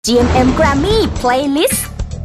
GMM Grammy Playlist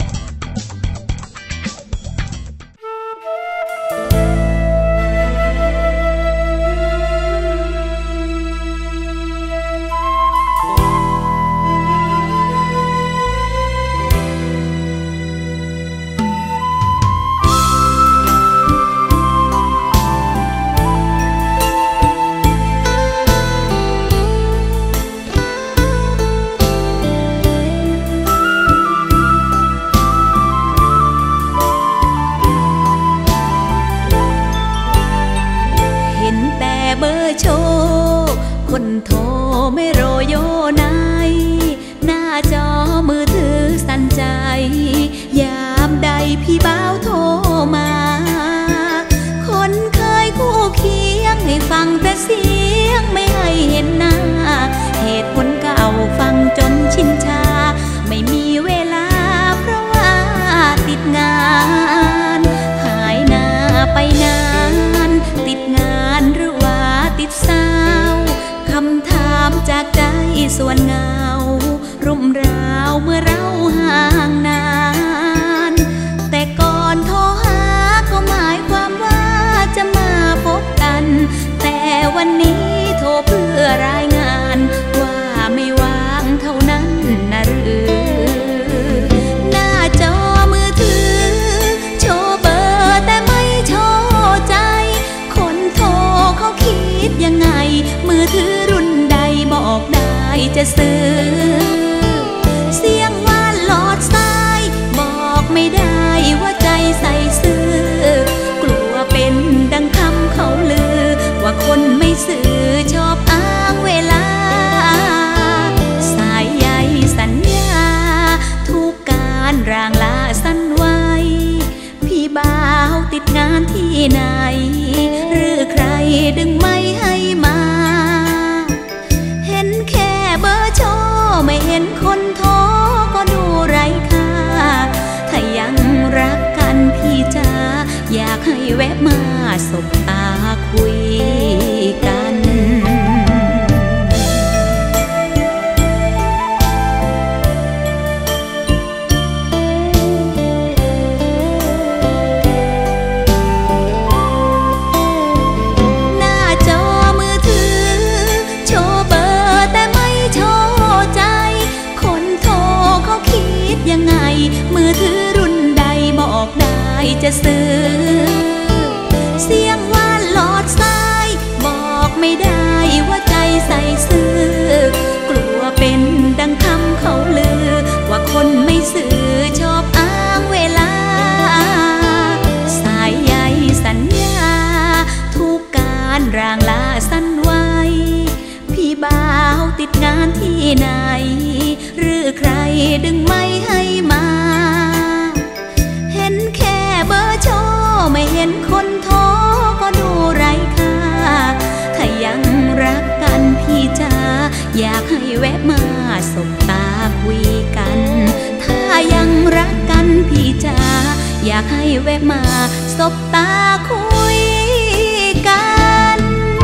คนโทรไม่โรโยนายหน้าจอมือถือสั่นใจยามใดพี่บ่าวโทรมาคนเคยคู่เคียงให้ฟังแต่เสียงไม่ให้เห็นหน้าเหตุผลเก่าฟังจนชินชาไม่มีเวลาเพราะว่าติดงานหายหน้าไปนานติดงานหรือว่าติดสาวคำถามจากใจส่วนเงารุ่มราวเมื่อเราห่างนานแต่ก่อนโทรหาก็หมายความว่าจะมาพบกันแต่วันนี้โทรเพื่อรายงานว่าไม่ว่างเท่านั้นนะหรือหน้าจอมือถือโชว์เบอร์แต่ไม่โชว์ใจคนโทรเขาคิดยังไงมือถือรุ่นใดบอกได้จะซื้อเสียงว่าหลอดสายบอกไม่ได้ว่าใจใส่ซื่อกลัวเป็นดังคำเขาลือว่าคนไม่ซื่อชอบอ้างเวลาสายใยสัญญาทุกการร่างลาสั้นไว้พี่บ่าวติดงานที่ไหนหรือใครดึงไม่ให้มาเห็นแค่เบอร์โชว์ไม่เห็นคนโทรก็ดูไร้ค่าถ้ายังรักกันพี่จ๋าอยากให้แวะมาสบตาคุยกันยังไงมือถือรุ่นใดบอกได้จะซื้อเสียงว่าหลอดสายบอกไม่ได้ว่าใจใส่ซื่อกลัวเป็นดังคำเขาลือว่าคนไม่ซื่อชอบอ้างเวลาสายใยสัญญาทุกการร่างลาสั้นไว้พี่บ่าวติดงานที่ไหนหรือใครดึงไม่ให้มาเห็นแค่เบอร์โชว์ไม่เห็นคนโทรก็ดูไร้ค่าถ้ายังรักกันพี่จ๋าอยากให้แวะมาสบตาคุยกันถ้ายังรักกันพี่จ๋าอยากให้แวะมาสบตาคุยกัน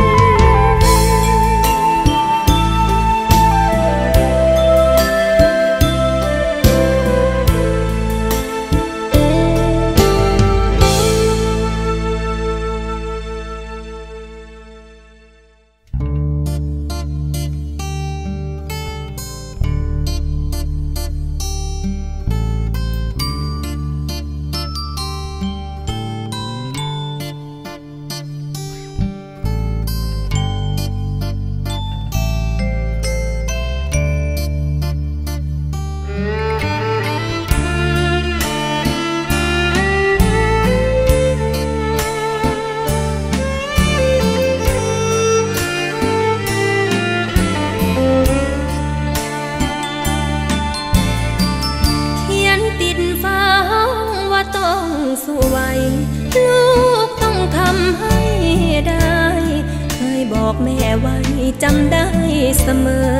สู้ไว้ลูกต้องทำให้ได้เคยบอกแม่ไว้จำได้เสมอ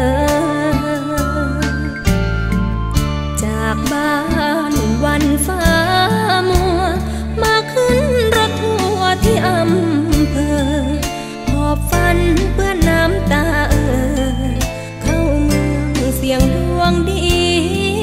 จากบ้านวันฟ้ามัวมาขึ้นรถทัวร์ที่อำเภอหอบฝันเปื้อนน้ำตาเข้าเมืองเสียงดวงเดี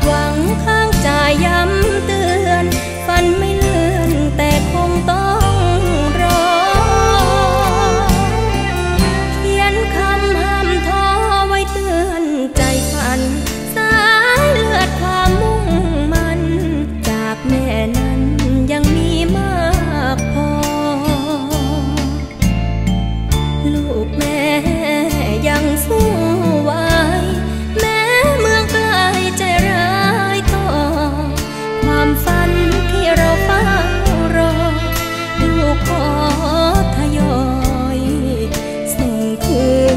หวังข้างใจย้ำเตือนฝันไม่เลื่อนแต่คงต้องรอเขียนคำห้ามท้อไว้เตือนใจฝันสายเลือดความมุ่งมั่นจากแม่นั้นยังมีมากพอลูกแม่ยังสู้ไหวแม้เมืองไกลใจร้ายต่อความฝันที่เราเฝ้ารอลูกขอทยอยส่งคืน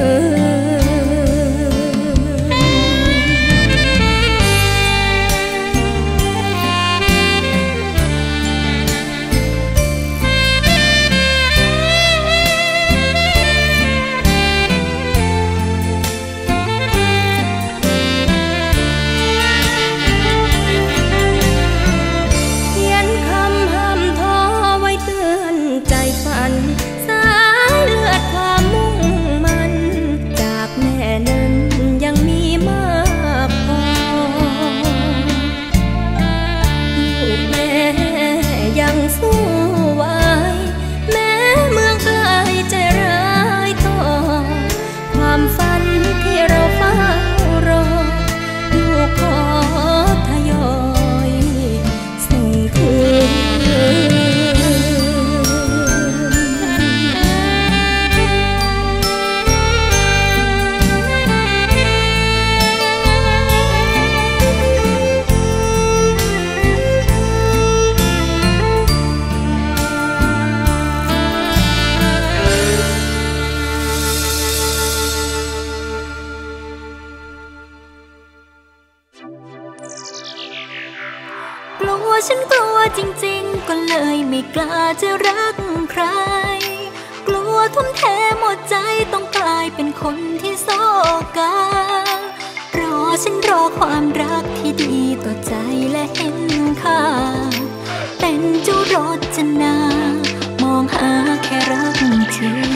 ฉันกลัวจริงๆก็เลยไม่กล้าจะรักใครกลัวทุ่มเทหมดใจต้องกลายเป็นคนที่โศการอฉันรอความรักที่ดีต่อใจและเห็นค่าเป็นจุรจนามองหาแค่รักจริง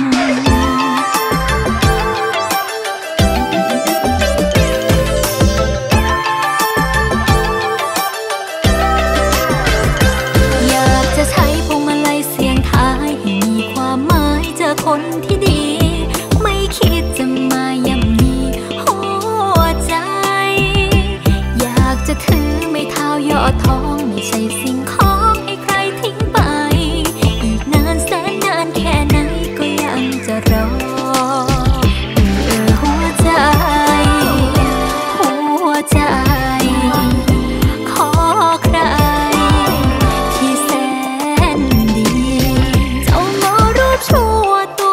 คนที่ดีไม่คิดจะมาย่ำยีหัวใจอยากจะถือไม่เท้ายอดทองไม่ใช่สิ่งของให้ใครทิ้งไปอีกนานแสนนานแค่ไหนก็ยังจะรอหัวใจขอใครที่แสนดีเจ้าโง่รู้ชั่ว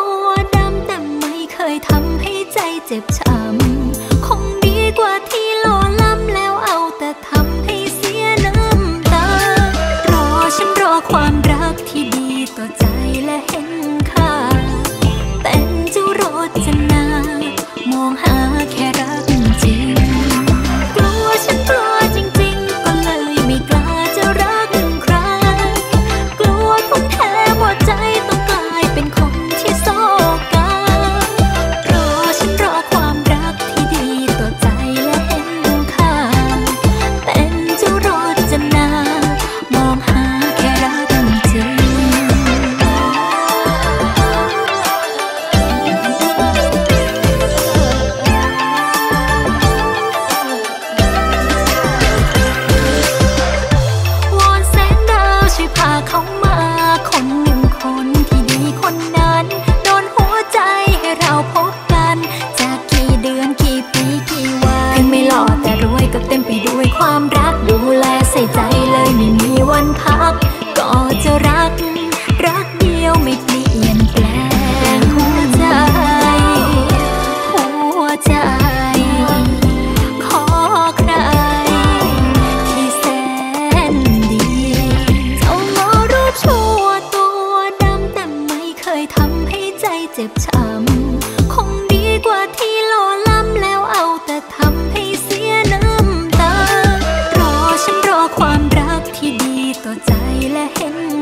เจ็บช้ำคงดีกว่าที่หล่อล้ำแล้วเอาแต่ทำให้เสียน้ำตารอฉันรอความรักที่ดีต่อใจและเห็นค่าเป็นจุรจนามองหาแค่รักจริงกลัวฉันกลัวจริงๆก็เลยไม่กล้าจะรักใครกลัวทุ่มเทหมดใจต้องกลายเป็นคนที่โศกเขามาคนหนึ่งคนที่ดีคนนั้นโดนหัวใจให้เราพบกันจากกี่เดือนกี่ปีกี่วันถึงไม่หล่อแต่รวยก็เต็มไปด้วยความรักดูแลใส่ใจเลยไม่มีวันพักก็จะรักเดียวไม่เปลี่ยนแปลงหัวใจขอใครที่แสนดีชั่วตัวดำแต่ไม่เคยทำให้ใจเจ็บช้ำคงดีกว่าที่หล่อล้ำแล้วเอาแต่ทำให้เสียน้ำตารอฉันรอความรักที่ดีต่อใจและเห็น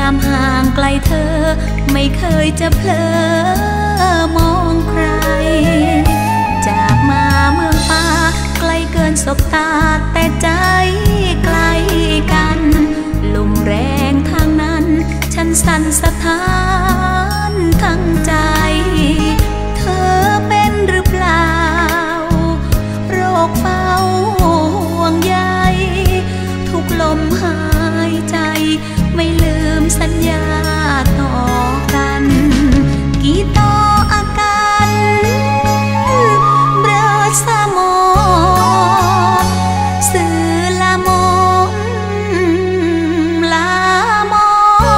ามห่างไกลเธอไม่เคยจะเพลอมองใครจากมาเมืองป่าไกลเกินสบตาแต่ใจไกลกันลมแรงทางนั้นฉันสั่นสะท้านทั้งใจเธอเป็นหรือเปล่าโรคเฝ้าห่วงใยทุกลมหายใจไม่ลืมสัญญาต่อกันกี่ต่ออาการเบรสามอสื่อละมงลามอ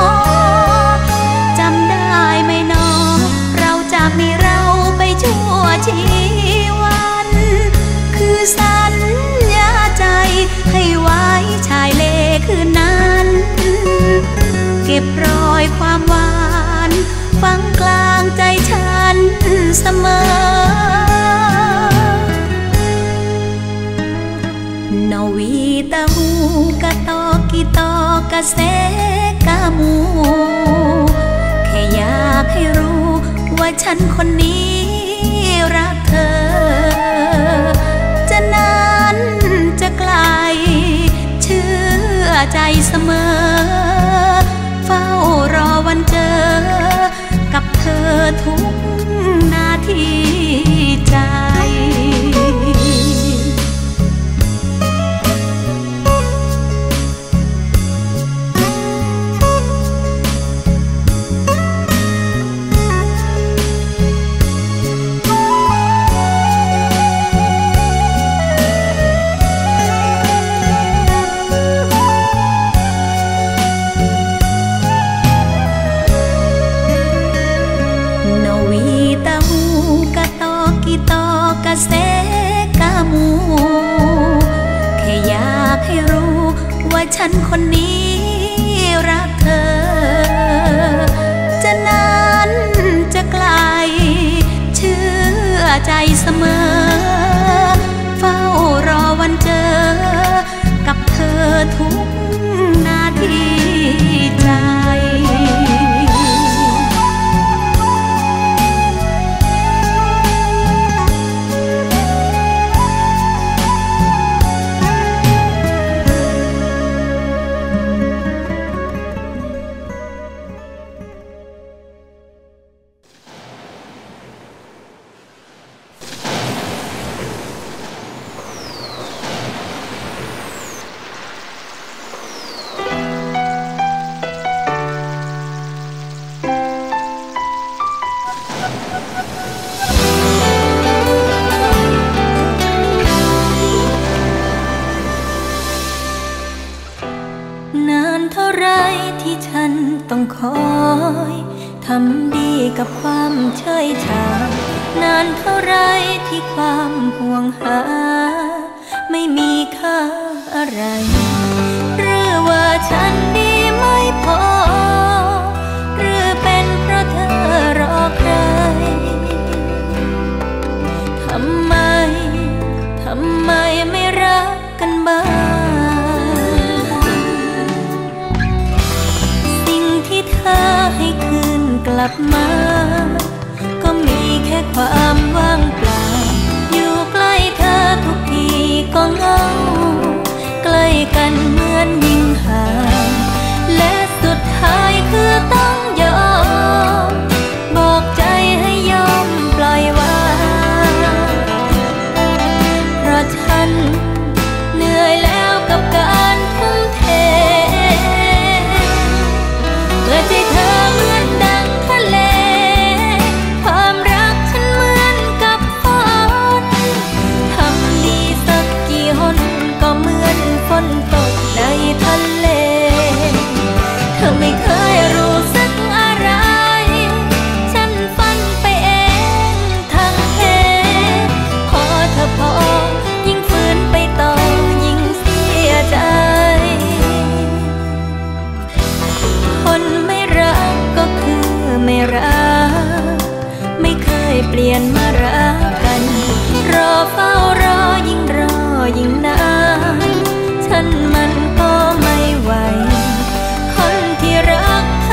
จำได้ไหมน้องเราจากมีเราไปชั่วชีวันคือสัญญาใจให้ไว้ชายเลคืนนั้นเก็บรอยความหวานฝังกลางใจฉันเสมอนวีตะหูกะตอกิตอกะเสกะมูแค่อยากให้รู้ว่าฉันคนนี้รักเธอจะนานจะไกลเชื่อใจเสมอเฝ้ารอวันเจอกับเธอทุกนาทีใจเสกะมูแค่อยากให้รู้ว่าฉันคนนี้รักเธอจะนานจะไกลเชื่อใจเสมอเฝ้ารอวันเจอกับเธอทุกนาทีใจต้องคอยทำดีกับความเฉยชานานเท่าไรที่ความห่วงหาไม่มีค่าอะไรหรือว่าฉันดีไม่พอหรือเป็นเพราะเธอรอใครทำไมไม่รักกันบ้างให้คืนกลับมาก็มีแค่ความว่างเปล่าอยู่ใกล้เธอทุกทีก็เหงาใกล้กันเหมือนยิ่งห่างและสุดท้ายคือต้องยอมบอกใจให้ยอมปล่อยวางเพราะฉันเหนื่อยแล้วกับการทุ่มเทเพื่อใจเธอเหมือนดังทะเลความรักฉันเหมือนกับฝนทำดีสักกี่หนก็เหมือนฝนตกในทะเลเธอไม่เคยรู้สึกอะไรฉันฝันไปเองทั้งเพพอเธอพอยิ่งฝืนไปต่อยิ่งเสียใจคนไม่รักก็คือไม่รักไม่เคยเปลี่ยนมารักกันรอเฝ้ารอยิ่งรอยิ่งนานฉันมันก็ไม่ไหวคนที่รักเธ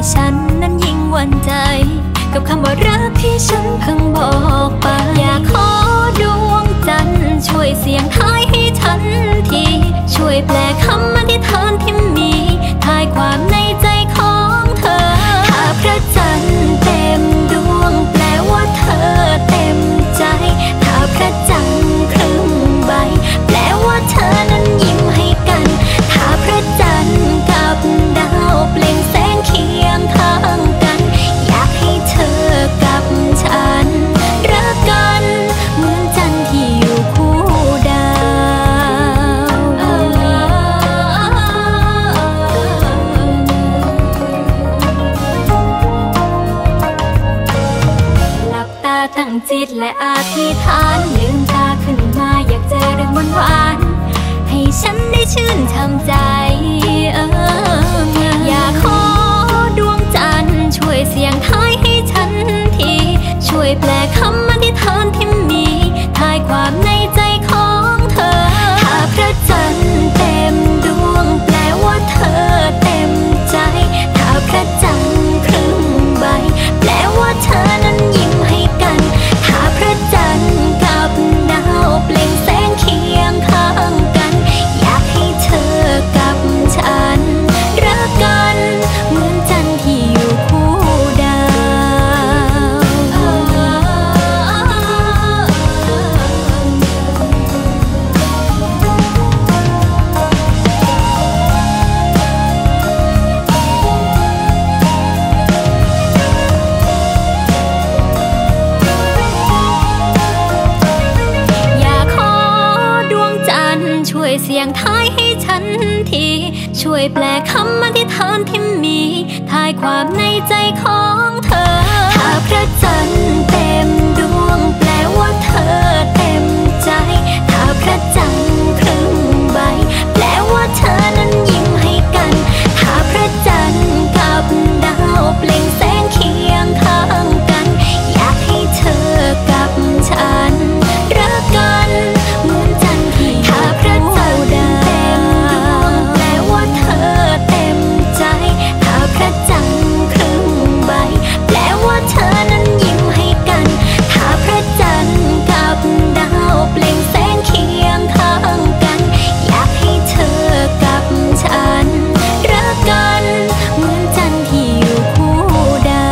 ฉันนั้นยิ่งหวั่นใจกับคำว่ารักที่ฉันเพิ่งบอกไปอยากขอดวงจันทร์ช่วยเสียงทายให้ฉันทีช่วยแปลคำอธิษฐานที่มีทายความในใจของเธอถ้าพระจันทร์เต็มดวงแปลว่าเธอเต็มใจถ้าพระจันทร์ครึ่งใบแปลว่าเธอนั้นยิ้มให้กันถ้าพระจันทร์กับดาวเปล่งแสงเคียงข้างกันอยากให้เธอกับฉันรักกันเหมือนจันทร์ที่อยู่คู่ดาวหลับตาตั้งจิตและอธิษฐานลืมตาขึ้นมาอยากเจอเรื่องหวานๆให้ฉันได้ชื่นช่ำใจอยากขอดวงจันทร์ช่วยเสียงทายให้ฉันทีช่วยแปลคำอธิษฐานที่มีทายความในใจของเธอถ้าพระจันทร์เต็มดวงแปลว่าเธอเต็มใจถ้าพระจันทร์ครึ่งใบแปลว่าเธอนั้นยิ้มให้กันถ้าพระจันทร์กับดาวเปล่งแสงเคียงข้างกันอยากให้เธอกับฉันรักกันเหมือนจันทร์ที่อยู่คู่ดาวอยากขอดวงจันทร์ช่วยเสียงทายให้ฉันทีช่วยแปลคำอธิษฐานที่มีทายความในใจของเธอถ้าพระจันทร์เต็มดวงแปลว่าเธอเต็มใจถ้าพระจันทร์ครึ่งใบแปลว่าเธอนั้นยิ้มให้กันถ้าพระจันทร์กับดาวเปล่งแสงเคียงข้างกันอยากให้เธอกับฉันรักกันเหมือนจันทร์ที่ถ้าพระจันทร์เต็มดวงแปลว่าเธอเต็มใจถ้าพระจันทร์ครึ่งใบแปลว่าเธอนั้นยิ้มให้กันถ้าพระจันทร์กับดาวเปล่งแสงเคียงข้างกันอยากให้เธอกับฉันรักกันเหมือนจันทร์ที่อยู่คู่ดาว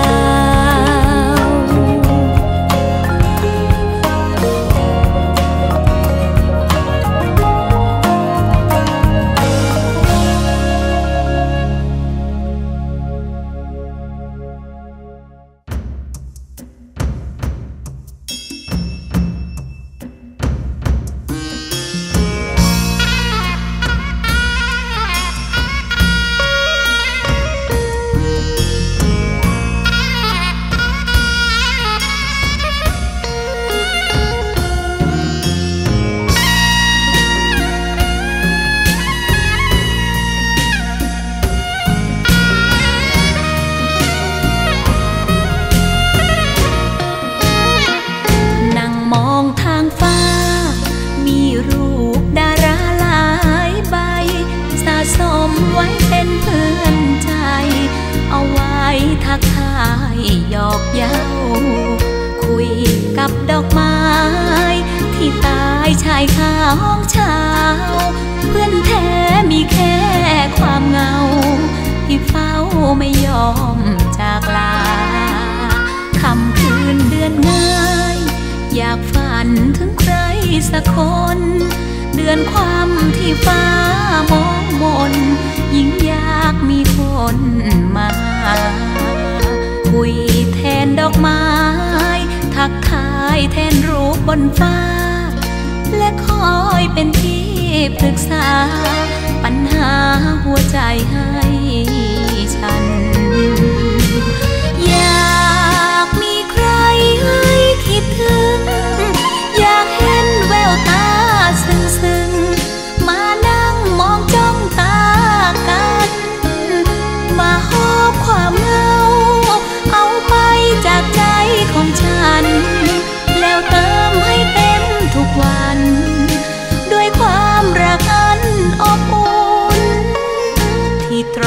นั่งมองทางฟ้ามีรูปดาราหลายใบสะสมไว้เป็นเพื่อนใจเอาไว้ทักทายหยอกเย้าคุยกับดอกไม้ที่ตายชายคาห้องเช้าเพื่อนแท้มีแค่ความเหงาที่เฝ้าไม่ยอมจากลาค่ำคืนเดือนง่ายอยากฝันถึงใครสักคนเดือนความที่ฟ้ามองมนยิ่งอยากมีคนมาคุยแทนดอกไม้ทักทายแทนรูปบนฟ้าและคอยเป็นที่ปรึกษาปัญหาหัวใจให้ฉันอยากมีใครให้คิดถึงอยากเห็นแววตาซึ้งๆมานั่งมองจ้องตากันมาหอบความเหงาเอาไปจากใจของฉันแล้วเติมให้เต็มทุกวันด้วยความรักอันอบอุ่นที่ต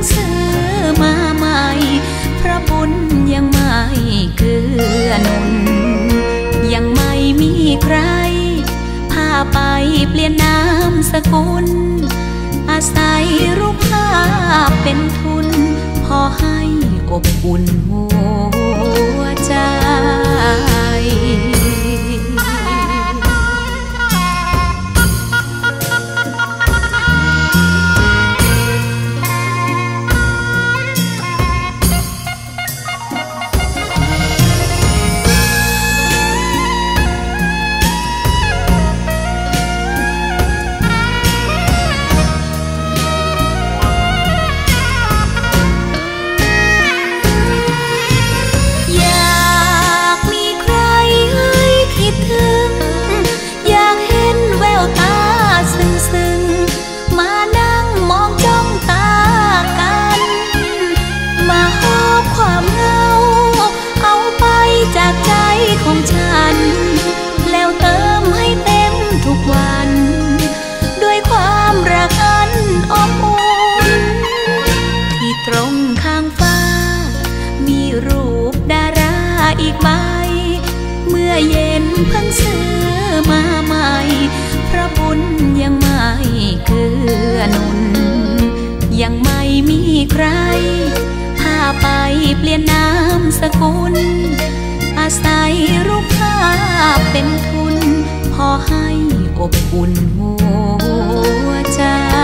ซื้อมาใหม่เพราะบุญยังไม่เกื้อหนุนยังไม่มีใครพาไปเปลี่ยนนามสกุลอาศัยรูปภาพเป็นทุนพอให้อบอุ่นหัวใจแล้วเติมให้เต็มทุกวันด้วยความรักอันอบอุ่นที่ตรงข้างฟ้ามีรูปดาราอีกใบเมื่อเย็นเพิ่งซื้อมาใหม่เพราะบุญยังไม่เกื้อหนุนยังไม่มีใครพาไปเปลี่ยนนามสกุลอาศัยรูปภาพเป็นทุนพอให้อบอุ่นหัวใจ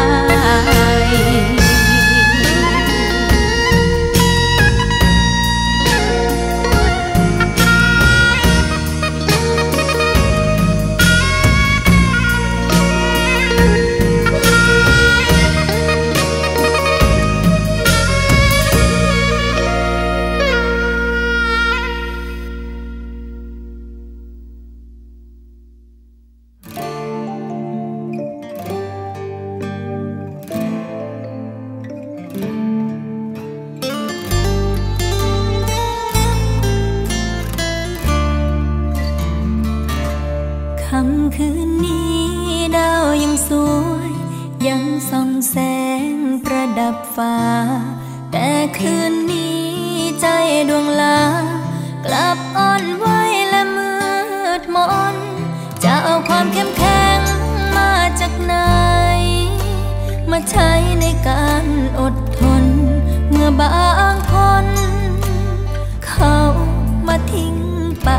ค่ำคืนนี้ดาวยังสวยยังส่องแสงประดับฟ้าแต่คืนนี้ใจดวงลากลับอ่อนไหวและมืดมนจะเอาความเข้มแข็งมาจากไหนมาใช้ในการอดทนเมื่อบางคนเขามาทิ้งไป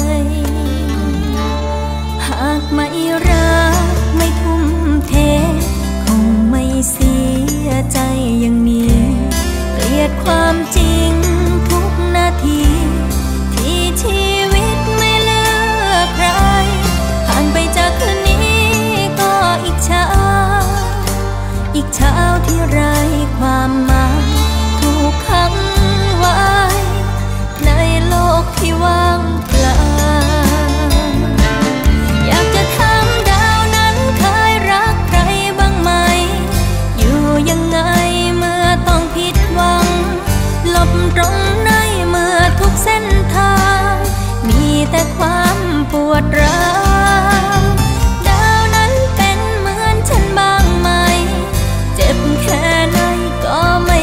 หากไม่รักไม่ทุ่มเทคงไม่เสียใจอย่างนี้เกลียดความจริงทุกนาทีที่ชีวิตไม่เลือกใครผ่านไปจากคืนนี้ก็อีกเช้าที่ไร้ความหมายถูกขังไว้ในโลกที่ว่างเปล่าอยากจะถามดาวนั้นเคยรักใครบ้างไหมอยู่ยังไงเมื่อต้องผิดหวังหลบตรงไหนเมื่อทุกเส้นทางมีแต่ความปวดร้าวดาวนั้นเป็นเหมือนฉันบ้างไหมเจ็บแค่ไหนก็ไม่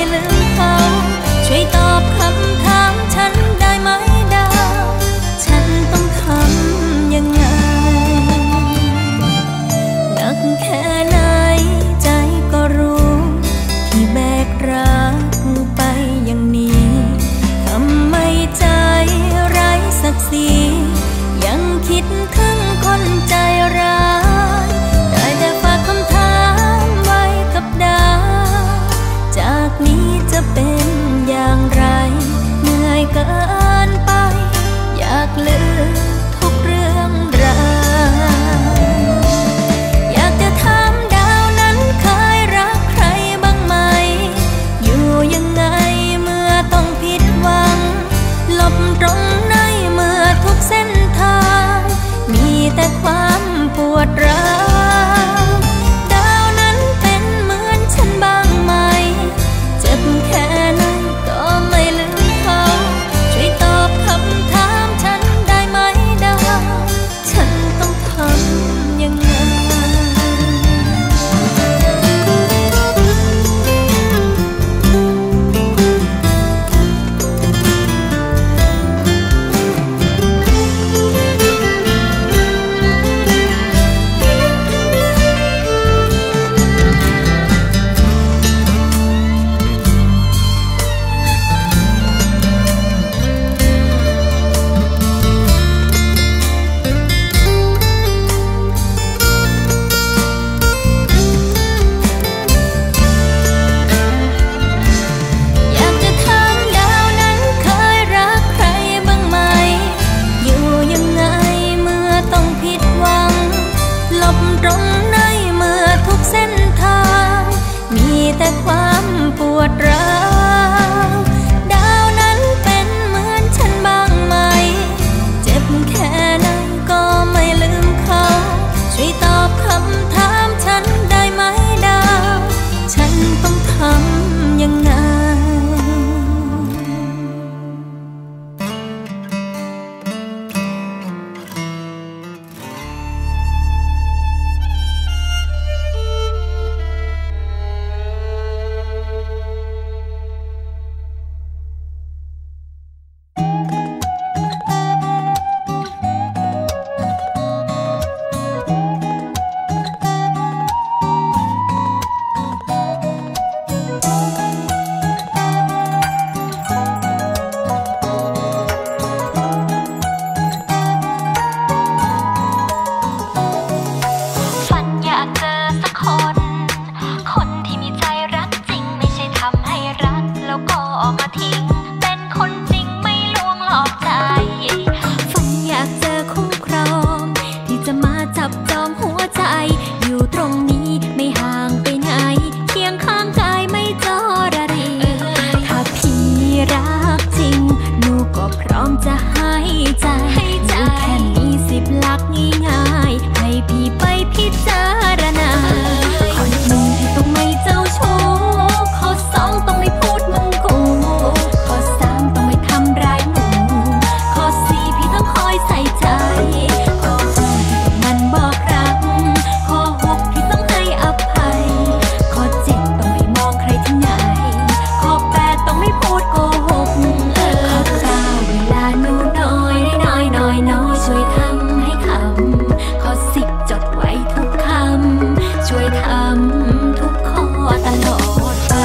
ใจอยู่แค่มี10 หลักง่ายๆให้พี่ไปพิจารณาข้อ 1พี่ต้องไม่เจ้าชู้ข้อ 2ต้องไม่พูดมึงกูข้อ 3ต้องไม่ทำร้ายหนูข้อ 4พี่ต้องคอยใส่ใจข้อ 5พี่ต้องมันบอกรักข้อ 6พี่ต้องให้อภัยข้อ 7ต้องไม่มองใครที่ไหนข้อ 8ต้องไม่พูดโกหกข้อ 9เวลาหนูน้อยช่วยทำให้คำข้อ 10จดไว้ทุกคำช่วยทำทุกข้อตลอดไป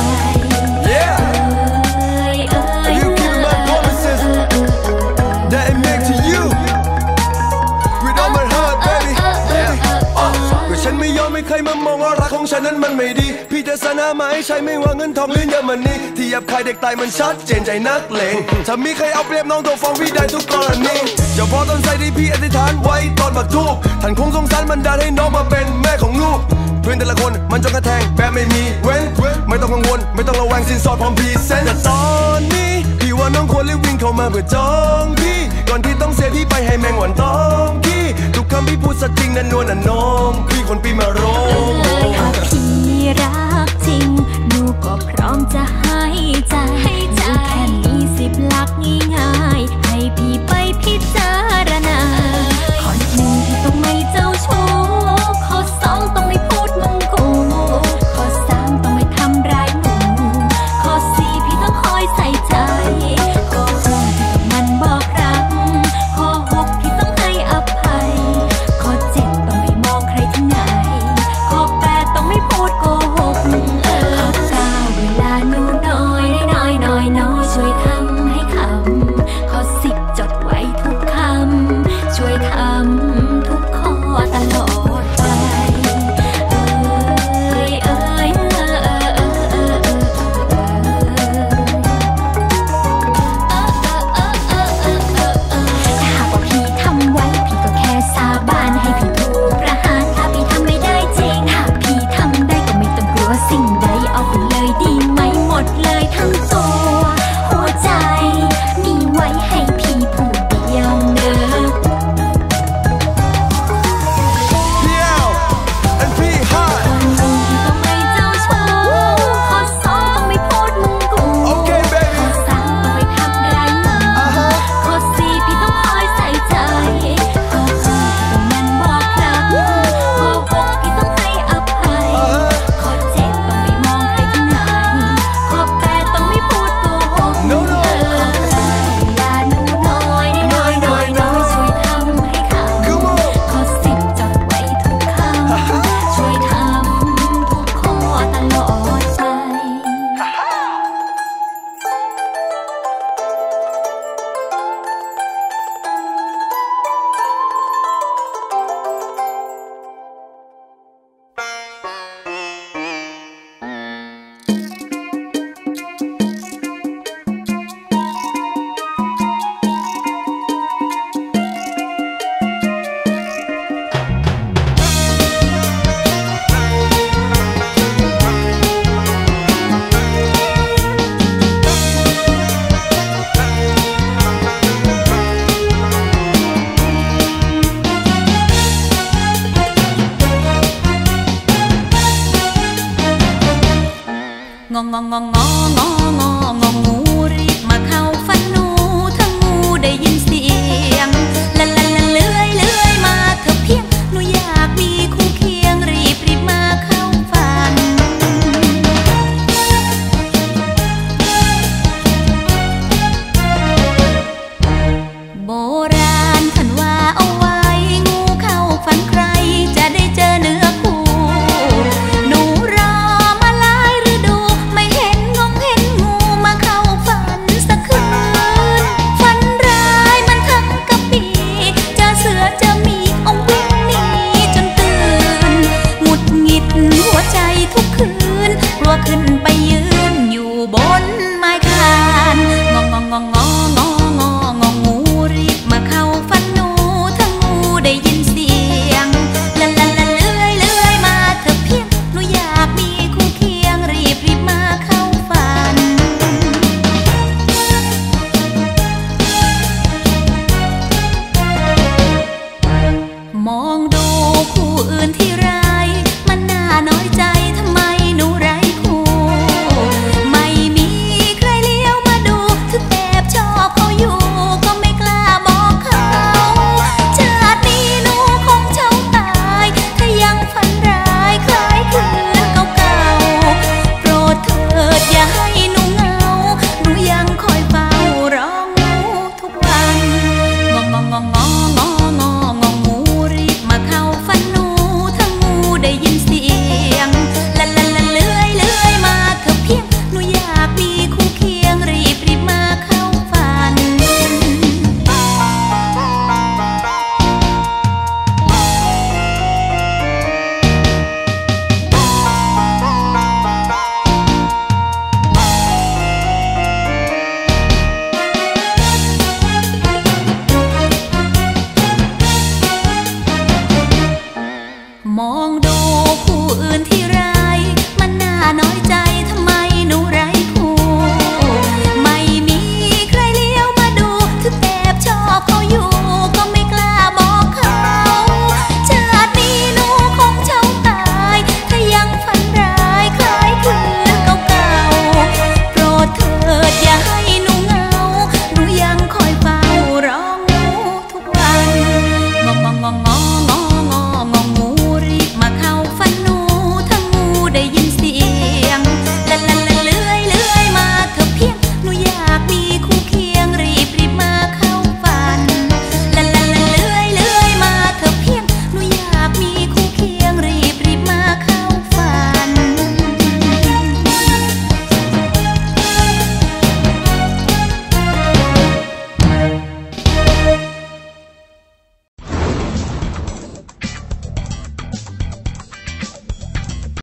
You keep my promises that I make to you with all my heart baby ก็ฉันไม่ยอมให้ใครมามองว่ารักของฉันนั้นมันไม่ดีพี่จะสนามาให้ใช้ไม่ว่าเงินทองหรือเยอะมันนี่ที่ยับใครเด็กตายมันชัดเจนใจนักเลงถ้ามีใครเอาเปรียบน้องโดนฟ้องพี่ได้ทุกกรณีเฉพาะต้นไทรที่พี่อธิษฐานไว้ตอนบักทูบท่านคงสงสารมันดาลให้น้องมาเป็นแม่ของลูกเพื่อนแต่ละคนมันจ้องกระแทงแบบไม่มีเว้นไม่ต้องกังวลไม่ต้องระแวงสินสอดพร้อมพรีเซนต์แต่ตอนนี้พี่ว่าน้องควรรีบวิ่งเข้ามาเพื่อจองพี่ก่อนที่ต้องเสียพี่ไปให้แมงวันต้องขี้ทุกคำพี่พูดสัจจริงนั่นนวลน่ะน้องพี่คนปีมะโร